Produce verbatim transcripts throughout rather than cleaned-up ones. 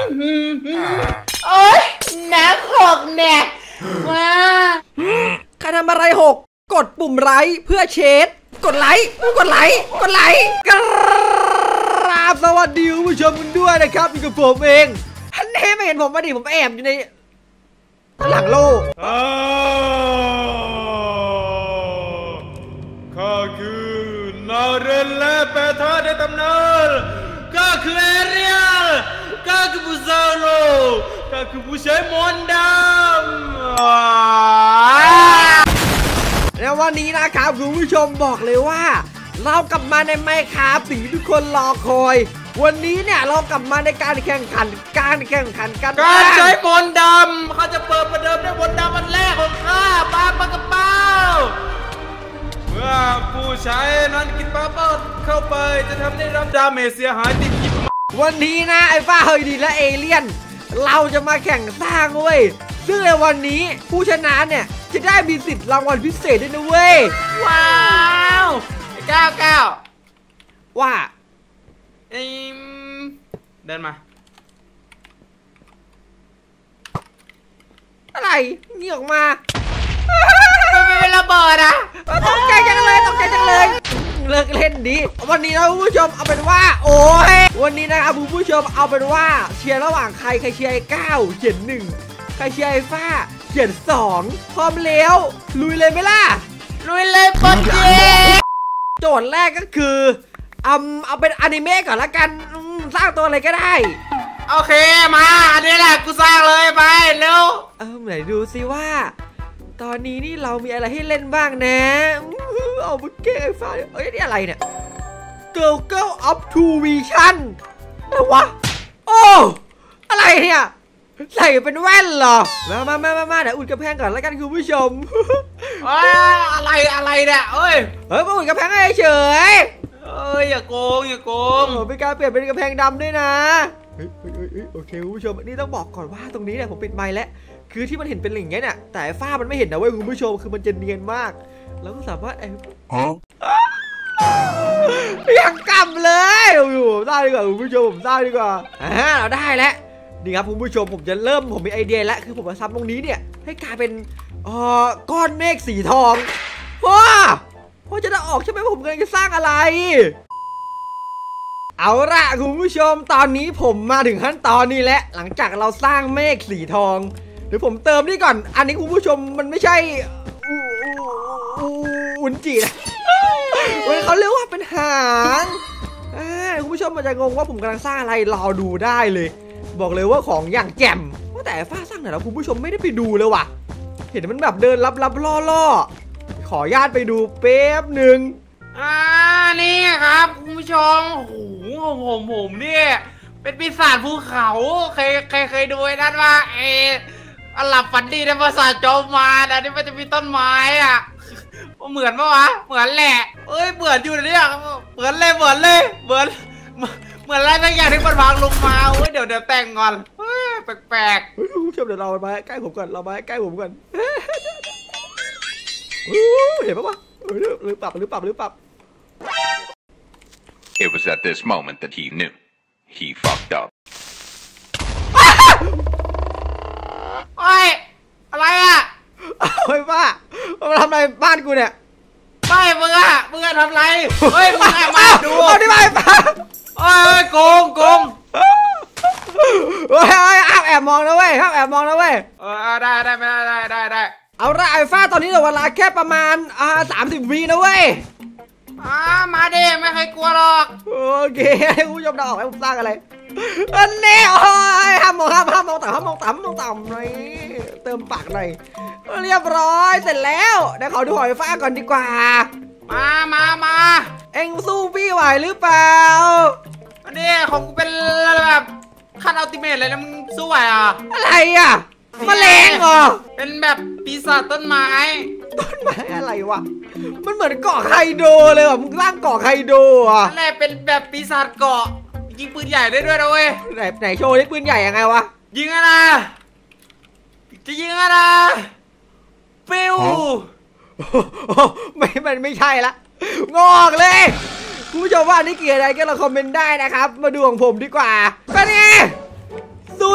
โอ๊ยนักหกเนี่ยว้าใครทำอะไรหกกดปุ่มไลค์เพื่อเชดกดไลค์กดไลค์กดไลค์กราบสวัสดีคุณผู้ชมกันด้วยนะครับอยู่กับผมเองท่านเน่ไม่เห็นผมมาดิผมแอบอยู่ในหลังโลกข้าคือนาเรนและแปรธาตุในตำนานข้าคือเอเรียลข้าคือผู้เซาโลข้าคือผู้ใช้มนต์ดำในวันนี้นะครับคุณผู้ชมบอกเลยว่าเรากลับมาในไมค์ครับสิ่งที่ทุกคนรอคอยวันนี้เนี่ยเรากลับมาในการแข่งขันการแข่งขันกันการใช้มนต์ดำเขาจะเปิดประเดิมด้วยมนต์ดำอันแรกของข้าปลาปลากระเป๋าเมื่อผู้ใช้นั้นกินปลาเป้าเข้าไปจะทำให้รับดาเมจเสียหายติดกินวันนี้นะไอ้ฟ้าเฮยดีและเอเลี่ยนเราจะมาแข่งสร้างเว้ยซึ่งในวันนี้ผู้ชนะเนี่ยจะได้มีสิทธิ์รางวัลพิเศษด้วยนะเว้ยว้าวเก้าเก้าว่าเอ็มเดินมาอะไรนี่ออกมาไม่เป็นระเบิดอ่ะตกใจจังเลยตกใจจังเลยเลิกเล่นดีวันนี้นะคุณผู้ชมเอาเป็นว่าโอ้ยวันนี้นะครับคุณผู้ชมเอาเป็นว่าเชียร์ระหว่างใครใครเชียร์ไอ้เก้าเขียนหนึ่งใครเชียร์ไอ้ฟ้าเขียนสองพร้อมแล้วลุยเลยไหมล่ะลุยเลยปนเจโจทย์แรกก็คือเอาเอาเป็นอนิเมะก่อนละกันสร้างตัวอะไรก็ได้โอเคมาอันนี้แหละกูสร้างเลยไปเร็วเออไหนดูซิว่าตอนนี้นี่เรามีอะไรให้เล่นบ้างนะเอาบุกเก้ไอ้ฟ้าเอ้ยนี่อะไรเนี่ย Girl Girl Up to Vision อะไรวะโอ้อะไรเนี่ยใส่เป็นแว่นเหรอมามามามาเดี๋ยวอุ่นกระแพงก่อนแล้วกันคุณผู้ชมอะไรอะไรเนี่ยเอ้ยเฮ้ยมาอุ่นกระแพงให้เฉยเอ้ยอย่าโกงอย่าโกงเป็นการเปลี่ยนเป็นกระแพงดำด้วยนะเฮ้ยเฮ้ยโอเคคุณผู้ชมนี่ต้องบอกก่อนว่าตรงนี้เนี่ยผมปิดไมค์แล้วคือที่มันเห็นเป็นอย่างเงี้ยเนี่ยแต่ฝ้ามันไม่เห็นนะเว้ยคุณผู้ชมคือมันจะเนียนมากแล้วก็สามารถไอ้ยังกำเลยโอ้โหได้ดีกว่าคุณผู้ชมผมได้ดีกว่าอ่าเราได้แล้วนี่ครับคุณผู้ชมผมจะเริ่มผมมีไอเดียแล้วคือผมจะทำตรงนี้เนี่ยให้กลายเป็นเอ่อก้อนเมฆสีทองว้าพอจะได้ออกใช่ไหมผมกำลังจะสร้างอะไรเอาละคุณผู้ชมตอนนี้ผมมาถึงขั้นตอนนี้แล้วหลังจากเราสร้างเมฆสีทองเดี๋ยวผมเติมนี่ก่อนอันนี้คุณผู้ชมมันไม่ใช่อุนจินะเว้ยเขาเรียกว่าเป็นหางคุณผู้ชมมันจะงงว่าผมกำลังสร้างอะไรรอดูได้เลยบอกเลยว่าของอย่างแจ่มแต่ฟ้าสร้างไหนแล้วคุณผู้ชมไม่ได้ไปดูเลยว่ะเห็นมันแบบเดินลับๆล่อๆขอญาตไปดูแป๊บหนึ่งอ่านี่ครับคุณผู้ชมโอ้โหผมผมเนี่ยเป็นปีศาจภูเขาเคยเคยเคยดูไอ้นั่นว่าเออหลับฝันดีในภาษาโจมมาอันนี้มันจะมีต้นไม้อ่ะเหมือนปะวะเหมือนแหละเอ้ยเหมือนอยู่เนี่ยเหมือนเลยเหมือนเลยเหมือนเหมือนอะไรบางอย่างที่มันวางลงมาเฮ้ยเดี๋ยวเดี๋ยวแต่งก่อนแปลกๆคุณผู้ชมเดี๋ยวเรามาใกล้ผมก่อนเรามาใกล้ผมก่อนเห็นปะวะหรือปรับหรือปรับหรือปรับ It was at this moment that he knew he fucked up โอ้ยอะไรอ่ะเฮ้ยป้ามาทำอะไรบ้านกูเนี่ยไม่มึงอ่ะมึงอ่ะทำไรเฮ้ยมึงอ่ะมาดูเอาดิมาป้าโอ้ยโกงโกงเฮ้ยห้ามแอบมองนะเว้ยห้ามแอบมองนะเว้ยเออได้ได้ไม่ได้ได้ได้ได้เอาละไอ้ฟ้าตอนนี้เหลือเวลาแค่ประมาณอ่าสามสิบวินะเว้ยอ่ามาดิไม่เคยกลัวหรอกโอเคให้คุณผู้ชมเดาออกให้ผมสร้างอะไรอันนี้โอ้ยห้ามมองห้ามห้ามมองต่ำห้ามมองต่ำห้ามมองต่ำหน่อยเติมปากหน่อยเรียบร้อยเสร็จแล้วเดี๋ยวขอดูหอยฟ้าก่อนดีกว่ามามามาเอ็งสู้พี่ไหวหรือเปล่าอันนี้ของกูเป็นแบบขั้นอัลติเมทเลยนะมึงสู้ไหวอ่ะอะไรอ่ะแมลงเหรอเป็นแบบปีศาจต้นไม้ต้นไม้อะไรวะมันเหมือนเกาะไคโดเลยว่ะมึงร่างเกาะไคโดอ่ะนั่นแหละเป็นแบบปีศาจเกาะยิงปืนใหญ่ได้ด้วยนะเว้ยไหนไหนโชว์ที่ปืนใหญ่ยังไงวะยิงอะนะจะยิงอะนะปิ้วไม่มันไม่ใช่ละงอกเลยคุณผู้ชมว่านี่เกี่ยวอะไรก็เราคอมเมนต์ได้นะครับมาดูของผมดีกว่าก็นี่ซู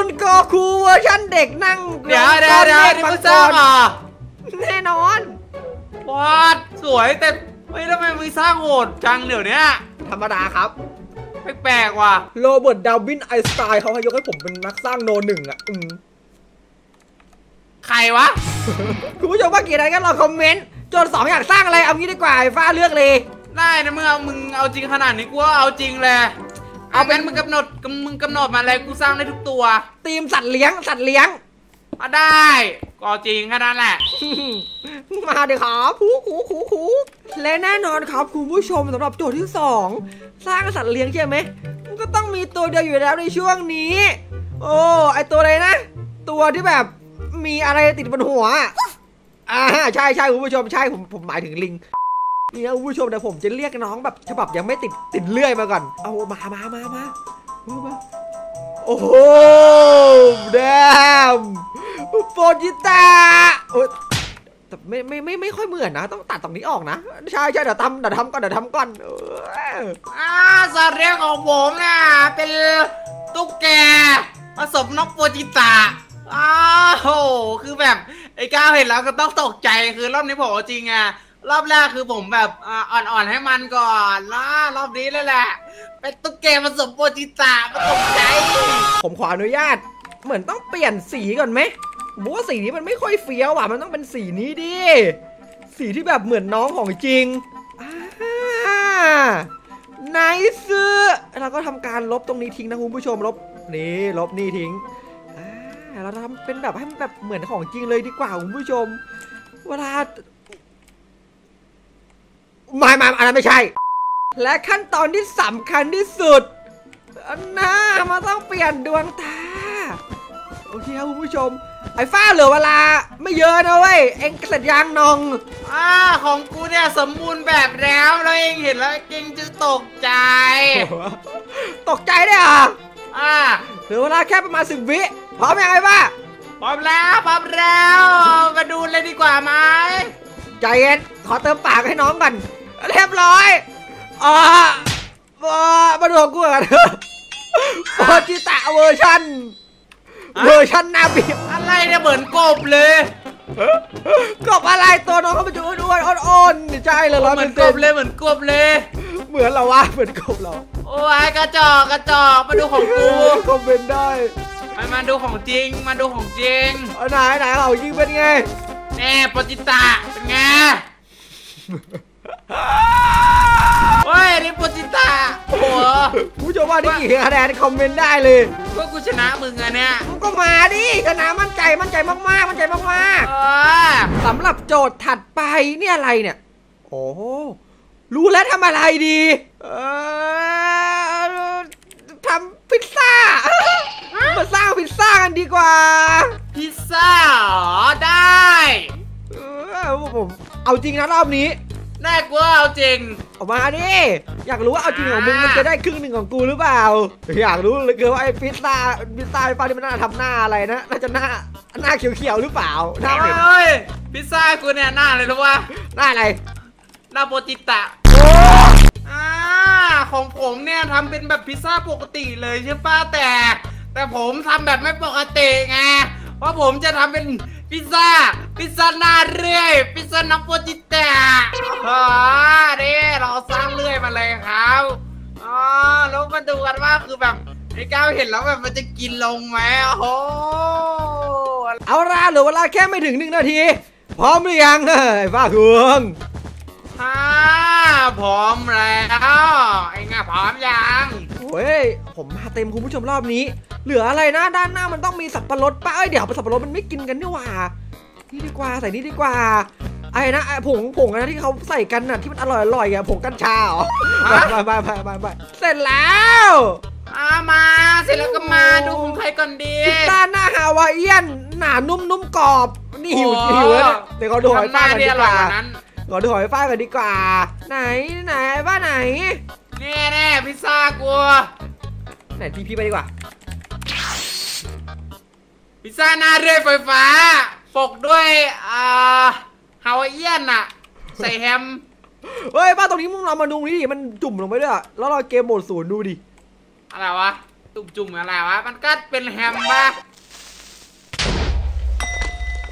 เด็กนั่งเดี๋ยวเดี๋ยวเดี๋ยวนี่มึงสร้างเหรอแน่นอนวาดสวยแต่ไม่ทำไมมึงสร้างโหดจังเดี๋ยวนี้ธรรมดาครับแปลกๆว่ะโรเบิร์ตดาวินไอน์สไตน์เขาให้ยกให้ผมเป็นนักสร้างโนหนึ่งอ่ะอืมใครวะคุณผู้ชมว่ากี่อะไรกันลองคอมเมนต์โจนสองอยากสร้างอะไรเอางี้ดีกว่าไอ้ฟ้าเลือกเลยได้นะมึงเอามึงเอาจริงขนาดนี้กูว่าเอาจริงเลยเอาเป็นมึงกำหนดมึงกำหนดมาเลยกูสร้างได้ทุกตัวทีมสัตว์เลี้ยงสัตว์เลี้ยงมาได้ก็จริงแค่นั้นแหละมาเดี๋ยวครับคูคูคูคูและแน่นอนครับคุณผู้ชมสำหรับโจทย์ที่สองสร้างสัตว์เลี้ยงใช่ไหมมันก็ต้องมีตัวเดียวอยู่แล้วในช่วงนี้ โอ้ไอตัวอะไรนะ ตัวที่แบบมีอะไรติดบนหัวอ่าใช่ใช่คุณผู้ชมใช่ผมผมหมายถึงลิงนี่นะคุณผู้ชมแต่ผมจะเรียกน้องแบบฉบับยังไม่ติดติดเลื่อยมาก่อนเอามามามามามาโอ้โหแดมโปจิตาโอ้แต่ไม่ไม่ไม่ไม่ค่อยเหมือนนะต้องตัดตรงนี้ออกนะใช่ใช่เดี๋ยวทำเดี๋ยวทำก่อนเดี๋ยวทำก่อนอ่าสัตว์เลี้ยงของผมเนี่ยเป็นตุ๊กแกผสมนกโปจิตะอ้าวโหคือแบบไอ้ก้าวเห็นแล้วก็ต้องตกใจคือรอบนี้ผมจริงอะรอบแรกคือผมแบบอ่อนๆให้มันก่อนนะรอบนี้เลยแหละเป็นตุ๊กแกผสมโปจิตะมันตกใจผมขออนุญาตเหมือนต้องเปลี่ยนสีก่อนไหมผมว่าสีนี้มันไม่ค่อยเฟี้ยวอ่ะมันต้องเป็นสีนี้ดิสีที่แบบเหมือนน้องของจริงอ่าไนซ์เราก็ทำการลบตรงนี้ทิ้งนะคุณผู้ชมลบนี่ลบนี่ทิ้งอ่าเราทำเป็นแบบให้มันแบบเหมือนของจริงเลยดีกว่าคุณผู้ชมเวลาไม่ไม่อันนั้นไม่ใช่และขั้นตอนที่สำคัญที่สุดอันน่ามันต้องเปลี่ยนดวงตาโอเคครับคุณผู้ชมไอ้ฟ้าเหลือเวลาไม่เยอะนะเว้ยเอ็งเสร็จยังนองอ่าของกูเนี่ยสมบูรณ์แบบแล้วแล้วเองเห็นแล้วเองจะตกใจตกใจได้อ่ะอ่าเหลือเวลาแค่ประมาณสิบวิพร้อมยังไงป้าพร้อมแล้วพร้อมแล้วมาดูเลยดีกว่าไหมใจเย็นขอเติมปากให้น้องก่อนเรียบร้อยอ่ามาดูของกูกันโปจิตะเวอร์ชันเวอร์ชันนาบีอะไรเนี่ยเหมือนกบเลยกบอะไรตัวน้องเขาเป็นอ้วนอ้วนอ่อนๆใช่เลยเหมือนกบเลยเหมือนกบเลยเหมือนเราวะเหมือนกบเราโอ้ยกระจอกกระจอกมาดูของกูคอมเมนต์ได้มามาดูของจริงมาดูของจริงไหนไหนเขาจริงเป็นไงแน่โปจิตะเป็นไงโอ้ยนี่โปจิตะโอ้โหผู้ชมว่านี่กี่คะแนนคอมเมนต์ได้เลยก็กูชนะมึงอะเนี่ยมึงก็มาดิชนะมั่นใจมั่นใจมากๆมั่นใจมากๆสำหรับโจทย์ถัดไปนี่อะไรเนี่ยโอ้รู้แล้วทำอะไรดีเออทำพิซซ่ามาสร้างพิซซ่ากันดีกว่าพิซซ่าได้เออผมเอาจริงนะรอบนี้แน่กูเอาจริงออกมาดิอยากรู้ว่าเอาจริงของมึงมันจะได้ครึ่งหนึ่งของกูหรือเปล่าอยากรู้เลยคือว่าไอ้พิซซ่าพิซซ่าฟ้าที่มันน่าทำหน้าอะไรนะน่าจะหน้าหน้าเขียวๆหรือเปล่าหน้าเฮ้ยพิซซ่ากูเนี่ยหน้าอะไรรู้ป่ะหน้าอะไรหน้าโปจิตะอ่าของผมเนี่ยทำเป็นแบบพิซซ่าปกติเลยใช่ป่ะแต่แต่ผมทำแบบไม่ปกติไงเพราะผมจะทำเป็นพิซซ่าพิซซ่าหน้าเรื่อยพิซซ่าน้ำโปจิตะอ๋อนี่เราสร้างเรื่อยมาเลยครับอ๋อแล้วมาดูกันว่าคือแบบไอ้ก้าวเห็นแล้วแบบมันจะกินลงไหมโอ้เอาล่ะเหลือเวลาแค่ไม่ถึงหนึ่งนาทีพร้อมหรือยังไอ้ฟ้าเคืองฮ่าพร้อมแล้วไอ้ง่ะพร้อมยังโอ้ยผมมาเต็มคุณผู้ชมรอบนี้เหลืออะไรนะด้านหน้ามันต้องมีสับปะรดป้าเอ้ยเดี๋ยวสับปะรดมันไม่กินกันนี่หว่านี่ดีกว่าใส่นี่ดีกว่าไอ้นะไอ้ผงผงนะที่เขาใส่กันน่ะที่มันอร่อยอร่อยอะผงกัญชาเหรอไปไปไปไปไปเสร็จแล้วอามาเสร็จแล้วก็มาดูของใครก่อนดีพิซซ่าหน้าฮาวายเอียนหนานุ่มนุ่มกรอบนี่หิวหิวแล้วเดี๋ยวเขาดูหอยฟ้ากันดีกว่าขอดูหอยฟ้ากันดีกว่าไหนไหนบ้านไหนแน่แน่พิซซ่ากูไหนทีพีไปดีกว่าพิซซ่าหน้าเรื่อยไฟฟ้าปกด้วยอ่าฮาวายเอียนอะใส่แฮมเฮ้ยป้าตรงนี้มึงเรามาดูนี่ดิมันจุ่มลงไปด้วยแล้วเราเกมโหมดศูนย์ดูดิอะไรวะจุ่มจุ่มอะไรวะมันก็เป็นแฮมป่ะ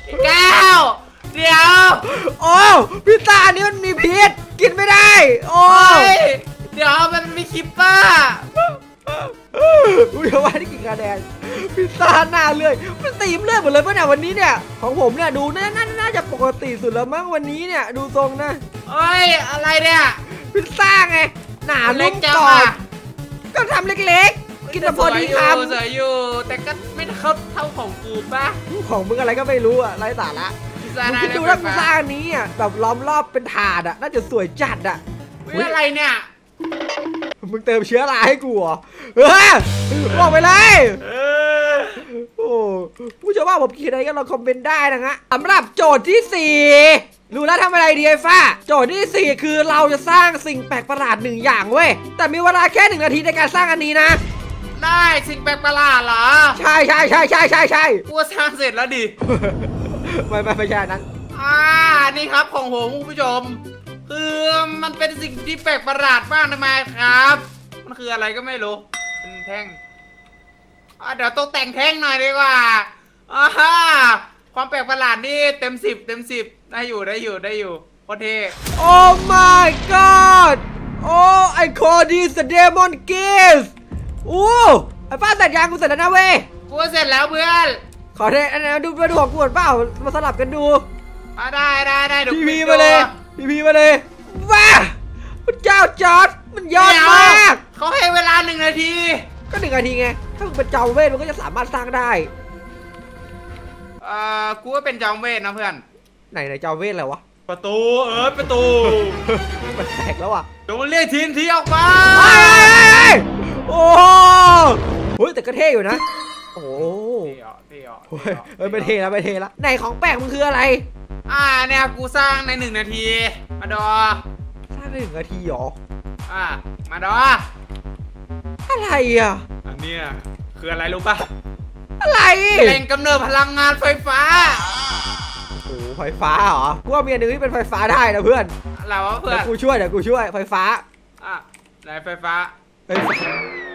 แก้วเดี๋ยวโอ้พิซซ่าอันนี้มันมีพิษกินไม่ได้โอ้โอ้ยเดี๋ยวมันมีคิปเปอร์อุ้ยว่าได้กี่คะแนนพิซซ่าหน้าเลื่อยมันตีมเลื่อยหมดเลยป่ะเนี่ยวันนี้เนี่ยของผมเนี่ยดูน่าน่าน่าจะปกติสุดแล้วมั้งวันนี้เนี่ยดูทรงนะเอ้ยอะไรเนี่ยพิซซ่าไงหนาเล็นุ่กมจังกรออ่ะบก็ทำเล็กๆ กินแต่พอดีคสวยอยู่แต่ก็ไม่เท่าเท่าของกูป่ะำของมึงอะไรก็ไม่รู้อะไร้สาระพิซซ่ามึงหน้าคิดดูนะพิซซ่าอันนี้อะแบบล้อมรอบเป็นถาดอะน่าจะสวยจัดอะเฮ้ยอะไรเนี่ยมึงเติมเชื้อราให้กูเหรอเฮ้ยบอกไปเลยเออโอ้ผู้ชมว่าผมคิดอะไรก็ลองคอมเมนต์ได้นะฮะสำหรับโจทย์ที่สี่รู้แล้วทำอะไรดีไอ้ฟ้าโจทย์ที่สี่คือเราจะสร้างสิ่งแปลกประหลาดหนึ่งอย่างเว้ยแต่มีเวลาแค่หนึ่งนาทีในการสร้างอันนี้นะได้สิ่งแปลกประหลาดเหรอใช่ใช่ใช่ใช่ใช่ใช่กูสร้างเสร็จแล้วดิไม่ไม่ไม่ใช่อันนั้นอ่านี่ครับของผมคุณผู้ชม คือมันเป็นสิ่งที่แปลกประหลาดมากนะมาครับ มันคืออะไรก็ไม่รู้เป็นแท่งอ่ะเดี๋ยวตกแต่งแท่งหน่อยดีกว่าอ่าฮะความแปลกประหลาดนี่เต็มสิบเต็มสิบได้อยู่ได้อยู่ได้อยู่โคตรเท่โอ้ my god โอ้ I call this the demon gaze โอ้ไอ้ป้าเสร็จยังกูเสร็จแล้วนะเว้ยกูเสร็จแล้วเพื่อนขอเทอันไหนดูมาดูของกูก่อนเปล่ามาสลับกันดูอ่ะได้ได้ได้เดี๋ยวพีกูพีไปมาเลยดูพีพีมาเลยว้าพระเจ้าจอร์ดมันยอดเดี๋ยวมากเขาให้เวลาหนึ่งนาทีก็หนึ่งนาทีไง ถ้ามึงเป็นเจ้าเวทมันก็จะสามารถสร้างได้เอ่อกูว่าเป็นจอมเวทนะเพื่อนไหนไหนเจ้าเวทอะไรวะประตูเออประตูมันแตกแล้วอ่ะจงเรียกทีมทีออกมาเฮ้ยโอ้โหเฮ้ยแต่ก็เท่อยู่นะ โอ้โหเท่อะเท่อะเฮ้ยเฮ้ยไม่เท่แล้วไม่เท่แล้วไหนของแปลกมันคืออะไรอ่าเนี่ยกูสร้างในหนึ่งนาที มาดอสร้างได้หนึ่งนาทีเหรออ่ามาดออะไรอ่ะอันเนี้ยคืออะไรรู้ป่ะอะไรแหล่งกำเนิดพลังงานไฟฟ้าโอ้โหไฟฟ้าเหรอ กูว่ามีอันหนึงที่เป็นไฟฟ้าได้นะเพื่อนอะไรวะเพื่อเดี๋ยนวกูช่วยเดี๋ยวกูช่วยไฟฟ้าอ่ะไหนไฟฟ้าไฟฟ้า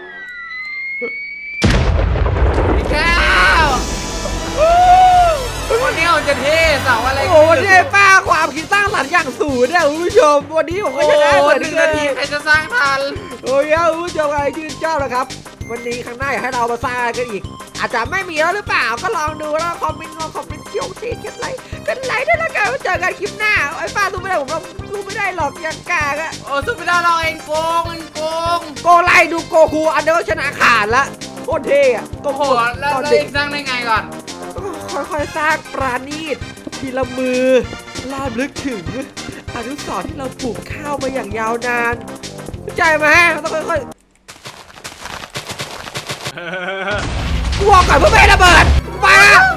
พี่แก้ววันนี้ผมจะเท่เสาอะไรโอ้โหวันนี้ไอ้ป้าความคิดสร้างสรรค์อย่างสูงเนี่ยคุณผู้ชมวันนี้ผมก็โอ้ชนะเหมือนหนึ่งกันาทีนใครจะสร้างทันโอ้ยคุณผู้ชมอะไรชื่นชอบนะครับ วันนี้ครั้งหน้าอยากให้เรามาสร้างอะไรกันอีก อาจจะไม่มีแล้วหรือเปล่าก็ลองดูแล้วคอมเมนต์ลองคอมเมนต์เที่ยวทีเขียนไลค์เป็นไลค์ด้วยละกันเจอกันคลิปหน้าไอ้ป้าสู้ไม่ได้ผมสู้ไม่ได้หรอกยังกากอะโอ้สุดไม่ได้เราเองโกงเองโกงโกไลดูโกคูอันเดอร์ชนะขาดละโคตรเท่อะโกโอ้โหคูแล้วตอนเราเด็กเองสร้างได้ไงก่อนค่อยๆสร้างปราณีตทีละมือลาบลึกถึงอนุสรณ์ที่เราปลูกข้าวมาอย่างยาวนานเข้าใจไหมต้องค่อยๆกลัวก่อนเพื่อไม่ให้ระเบิดไปอะ